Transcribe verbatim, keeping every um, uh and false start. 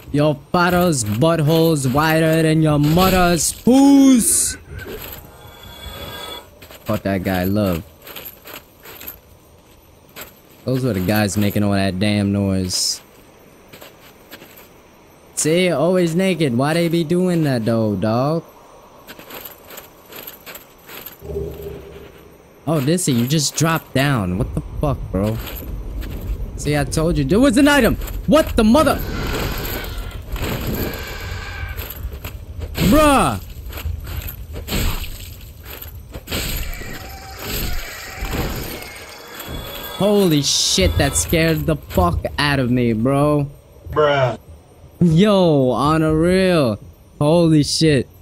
Your father's butthole's wider than your mother's poos. Fuck that guy, love. Those were the guys making all that damn noise. See, always naked. Why they be doing that though, dog? Oh, this you just dropped down. What the fuck, bro? See, I told you there was an item. What the mother? Bruh. Holy shit, that scared the fuck out of me, bro. Bruh. Yo, on a real. Holy shit.